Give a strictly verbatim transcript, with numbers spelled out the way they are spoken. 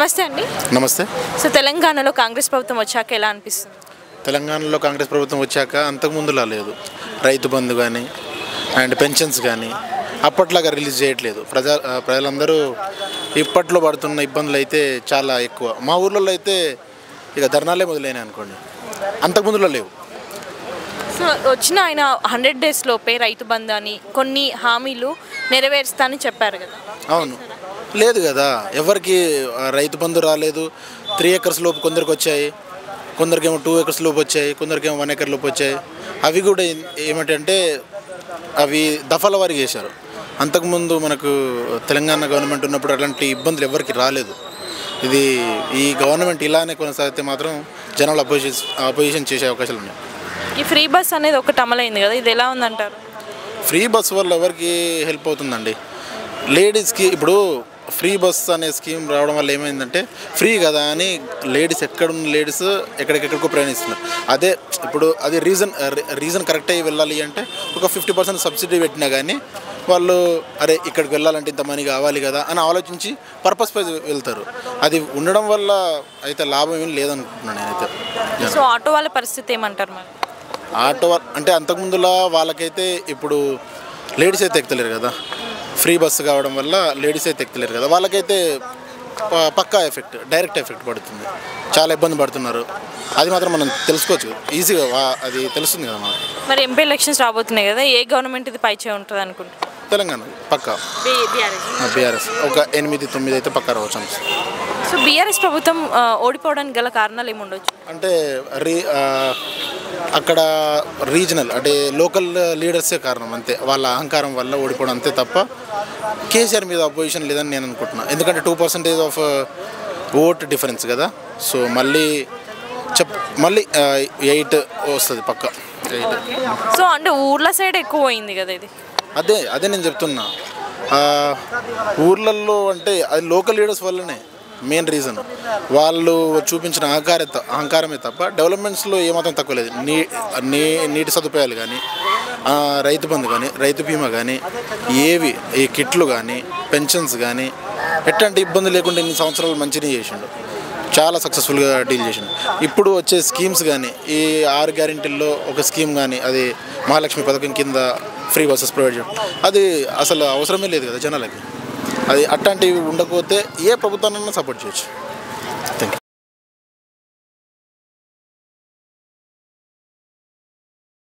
నమస్తే అండి. నమస్తే. సో తెలంగాణలో కాంగ్రెస్ ప్రభుత్వం వచ్చాక ఎలా అనిపిస్తుంది? తెలంగాణలో కాంగ్రెస్ ప్రభుత్వం వచ్చాక అంతకుముందులా లేదు. రైతు బంధు కానీ అండ్ పెన్షన్స్ కానీ అప్పట్లాగా రిలీజ్ చేయట్లేదు. ప్రజా ప్రజలందరూ ఇప్పట్లో పడుతున్న ఇబ్బందులు అయితే చాలా ఎక్కువ. మా ఊర్లలో అయితే ఇక ధర్నాలే మొదలైనాయి అనుకోండి, అంతకుముందులో లేవు. సో వచ్చిన ఆయన హండ్రెడ్ డేస్ లోపే రైతు బంధు అని కొన్ని హామీలు నెరవేరుస్తా అని చెప్పారు కదా. అవును, లేదు కదా. ఎవరికి రైతు బంధు రాలేదు. త్రీ ఎకర్స్ లోపు కొందరికి వచ్చాయి, కొందరికేమో టూ ఎకర్స్ లోపు వచ్చాయి, కొందరికేమో వన్ ఎకర్ లోపు వచ్చాయి. అవి కూడా ఏమిటంటే అవి దఫాల వారికి చేశారు. అంతకుముందు మనకు తెలంగాణ గవర్నమెంట్ ఉన్నప్పుడు అలాంటి ఇబ్బందులు ఎవరికి రాలేదు. ఇది ఈ గవర్నమెంట్ ఇలానే కొనసాగితే మాత్రం జనాలు అపోజిషన్ అపోజిషన్ చేసే అవకాశాలు ఉన్నాయి. ఈ ఫ్రీ బస్ అనేది ఒకటి అమలైంది కదా, ఇది ఎలా ఉందంటారు? ఫ్రీ బస్ వల్ల ఎవరికి హెల్ప్ అవుతుందండి? లేడీస్కి ఇప్పుడు ఫ్రీ బస్ అనే స్కీమ్ రావడం వల్ల ఏమైందంటే ఫ్రీ కదా అని లేడీస్ ఎక్కడున్న లేడీస్ ఎక్కడికెక్కడికో ప్రయాణిస్తున్నారు. అదే ఇప్పుడు అది రీజన్ రీజన్ కరెక్ట్ అయ్యి వెళ్ళాలి అంటే ఒక ఫిఫ్టీ పర్సెంట్ సబ్సిడీ పెట్టినా కానీ వాళ్ళు అరే ఇక్కడికి వెళ్ళాలంటే ఇంత మనీ కావాలి కదా అని ఆలోచించి పర్పస్ పై వెళ్తారు. అది ఉండడం వల్ల అయితే లాభం ఏం లేదనుకుంటున్నాను నేనైతే. సో ఆటో వాళ్ళ పరిస్థితి ఏమంటారు మరి? ఆటో అంటే అంతకుముందులా వాళ్ళకైతే ఇప్పుడు లేడీస్ అయితే ఎక్కుతలేరు కదా. ఫ్రీ బస్సు కావడం వల్ల లేడీస్ అయితే ఎక్కుతలేరు కదా. వాళ్ళకైతే పక్కా ఎఫెక్ట్, డైరెక్ట్ ఎఫెక్ట్ పడుతుంది. చాలా ఇబ్బంది పడుతున్నారు. అది మాత్రం మనం తెలుసుకోవచ్చు, ఈజీగా అది తెలుస్తుంది కదా మనకు. మరి ఎంపీ ఎలక్షన్స్ రాబోతున్నాయి కదా, ఏ గవర్నమెంట్ ఇది పైచే ఉంటుంది అనుకుంటున్నారు? తెలంగాణ పక్కా బీఆర్ఎస్ ఒక ఎనిమిది తొమ్మిది అయితే పక్కా రావచ్చు. సో బీఆర్ఎస్ ప్రభుత్వం ఓడిపోవడానికి గల కారణాలు ఏముండొచ్చు అంటే రీ అక్కడ రీజనల్ అంటే లోకల్ లీడర్సే కారణం అంతే. వాళ్ళ అహంకారం వల్ల ఓడిపోవడం అంతే తప్ప కేసీఆర్ మీద అపోజిషన్ లేదని నేను అనుకుంటున్నాను. ఎందుకంటే two percentage of vote difference కదా. సో మళ్ళీ చెప్ మళ్ళీ ఎయిట్ వస్తుంది పక్క ఎయిట్. సో అంటే ఊర్ల సైడ్ ఎక్కువ పోయింది కదా ఇది. అదే అదే నేను చెప్తున్నా. ఊర్లలో అంటే అది లోకల్ లీడర్స్ వల్లనే మెయిన్ రీజన్. వాళ్ళు చూపించిన అహంకారత అహంకారమే తప్ప డెవలప్మెంట్స్లో ఏమాత్రం తక్కువ లేదు. నీ నీ నీటి సదుపాయాలు కానీ, రైతు బంధు కానీ, రైతు బీమా కానీ, ఏవి ఈ కిట్లు కానీ, పెన్షన్స్ కానీ ఎట్లాంటి ఇబ్బంది లేకుండా ఇన్ని సంవత్సరాలు మంచిగా చేసిండు. చాలా సక్సెస్ఫుల్గా డీల్ చేసిండు. ఇప్పుడు వచ్చే స్కీమ్స్ కానీ, ఈ ఆరు గ్యారెంటీల్లో ఒక స్కీమ్ కానీ, అది మహాలక్ష్మి పథకం కింద ఫ్రీ బస్సెస్ ప్రొవైడ్ చేయడం, అది అసలు అవసరమే లేదు కదా జనాలకి. అది అట్లాంటివి ఉండకపోతే ఏ ప్రభుత్వాన్ని సపోర్ట్ చేయొచ్చు.